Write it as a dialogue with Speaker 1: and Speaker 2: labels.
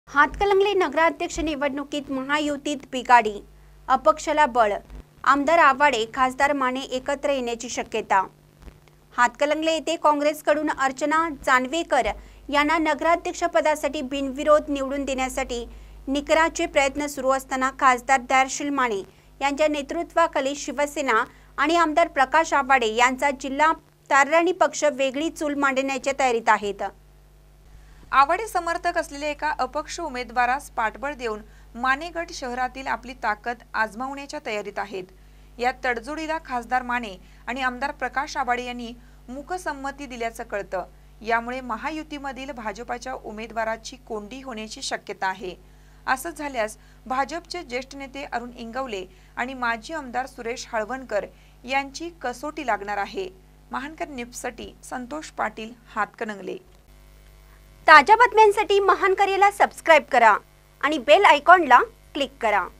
Speaker 1: हातकणंगले नगराध्यक्ष निवडणुकीत महायुतीत बिघाडी, अपक्षला बळ, आमदार आव्हाडे खासदार माने एकत्र येण्याची शक्यता। हातकणंगले येथे काँग्रेसकडून अर्चना जानवेकर यांना नगराध्यक्षपदासाठी बिनविरोध निवडून देण्यासाठी निकराचे प्रयत्न सुरू असताना खासदार दयाशील माने यांच्या नेतृत्वाखाली शिवसेना आणि आमदार प्रकाश आव्हाडे यांचा जिल्हा तारराणी पक्ष वेगळी चूल मांडण्याच्या तयारीत आहेत।
Speaker 2: आव्हाडे समर्थक असलेल्या एका अपक्ष उमेदवारास पाठबळ देऊन माने गट शहरातील आपली ताकद आजमावण्याच्या तयारीत आहेत। या तडजोडीला खासदार माने आणि आमदार प्रकाश आव्हाडे यांनी मूकसंमती दिल्याचं कळतं। यामुळे महायुतीमधील भाजपच्या उमेदवाराची कोंडी होण्याची शक्यता आहे। असं झाल्यास भाजपचे ज्येष्ठ नेते अरुण इंगवले आणि माजी आमदार सुरेश हळवणकर यांची कसोटी लागणार आहे। महानकर न्यूजसाठी संतोष पाटील, हातकणंगले।
Speaker 1: ताज्या बातम्यांसाठी महानकरेला सबस्क्राइब करा आणि बेल आयकॉनला क्लिक करा।